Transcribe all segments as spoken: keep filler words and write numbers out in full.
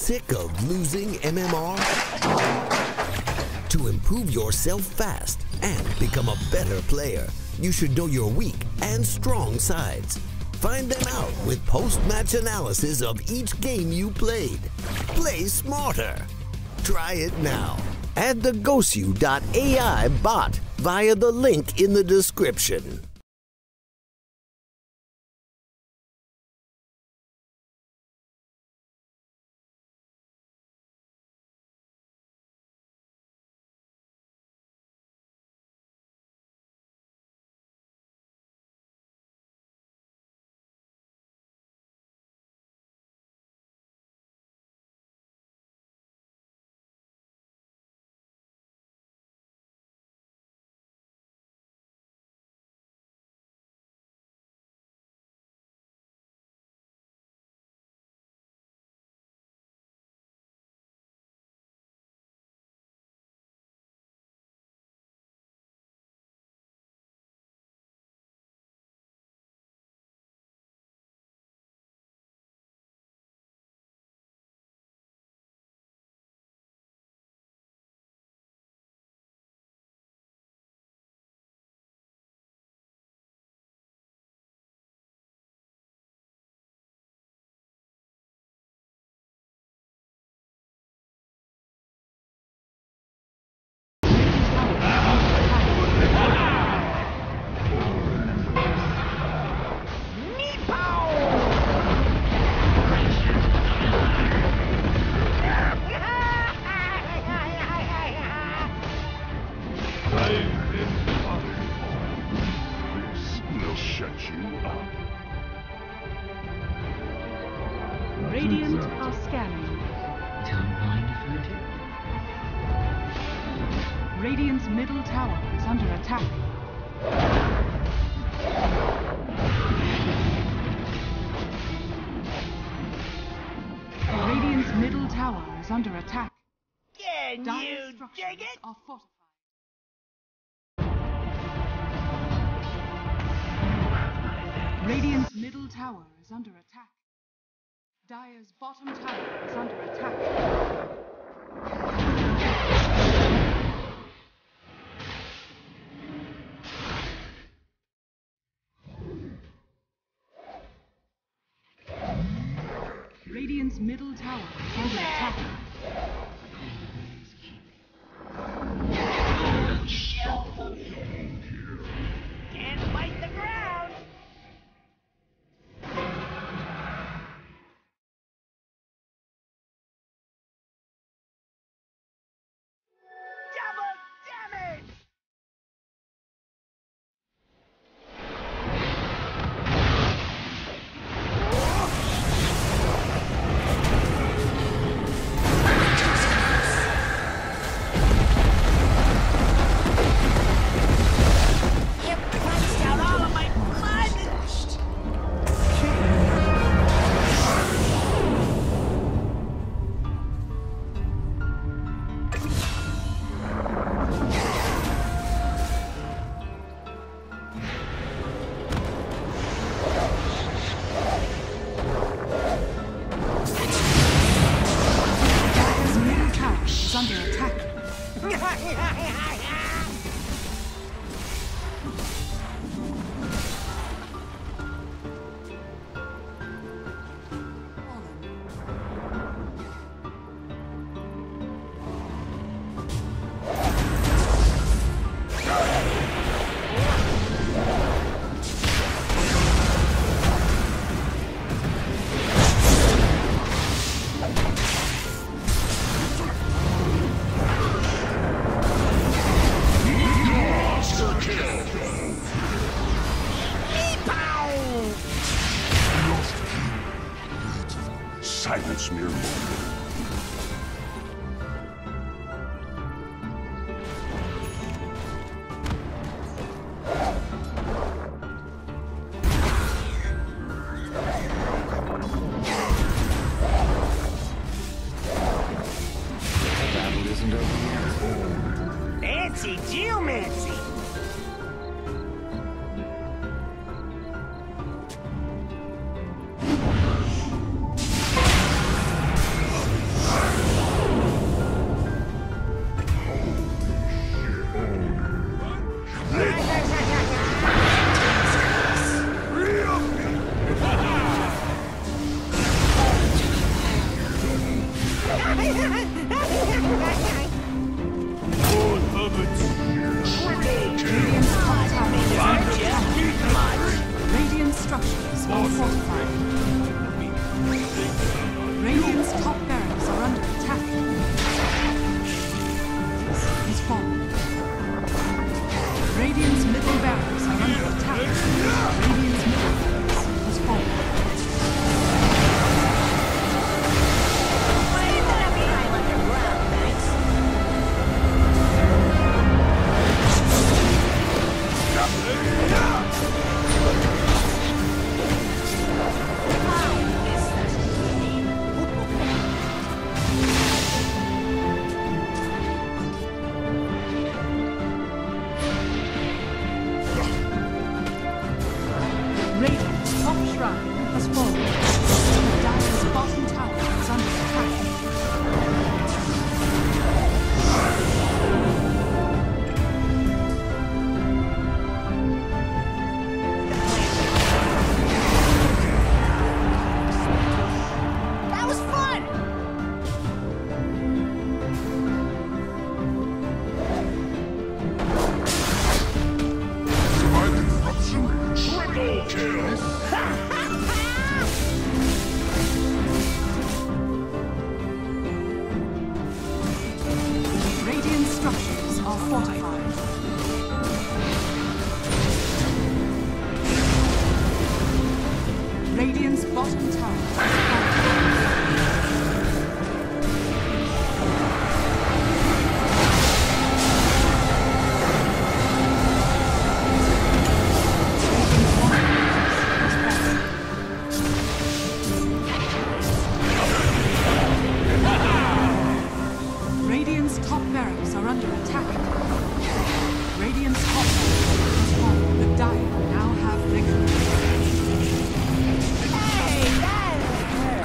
Sick of losing M M R? To improve yourself fast and become a better player, you should know your weak and strong sides. Find them out with post-match analysis of each game you played. Play smarter. Try it now. Add the Gosu dot A I bot via the link in the description. Radiant are scanning. Don't mind if I do. Radiant's middle tower is under attack. Radiant's middle tower is under attack. Can Dire you structures dig it? are fortified. Radiant's middle tower is under attack. Dire's bottom tower is under attack. Radiant's middle tower is under attack. Can't fight the ground. Double damage! You punched out all of my blood! Dire's middle tower is under attack. Silence mere mortal. Battle isn't over yet. Fancy geomancy! Radiant's top tower is under attack. Radiant structures are fortified. Radiant's top barracks are under attack. Has fallen. Radiant's middle barracks are under attack. Radiant's middle barracks has fallen. Why did that be underground, thanks? Radiant's top shrine has fallen. Dire's bottom tower is under attack. That was fun! Radiant structures are fortified. Radiant's bottom tower is Radiant's top barracks are under attack. Radiant's top barracks has fallen. The Dire now have victory. Hey, that hurt!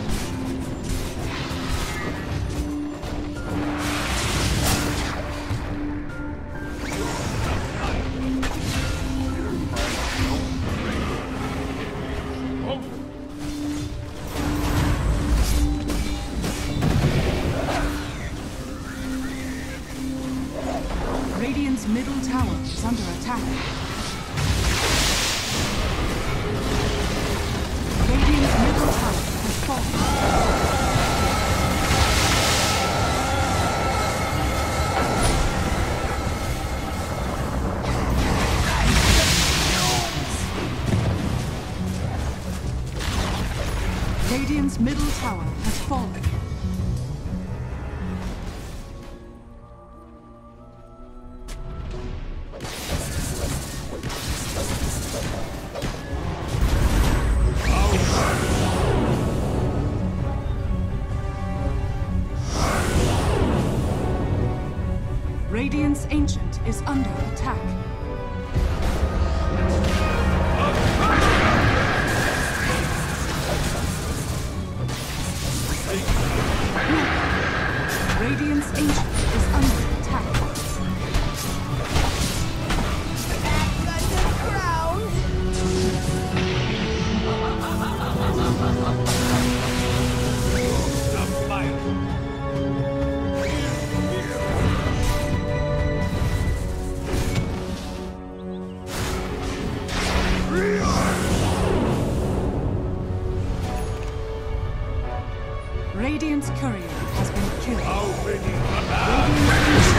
Radiant's middle tower is under attack. Radiant's middle tower has fallen. Radiant's middle tower has fallen. Radiant's Ancient is under attack. Radiant's Ancient is under attack. Back underground! Radiant's courier has been killed. Radiant's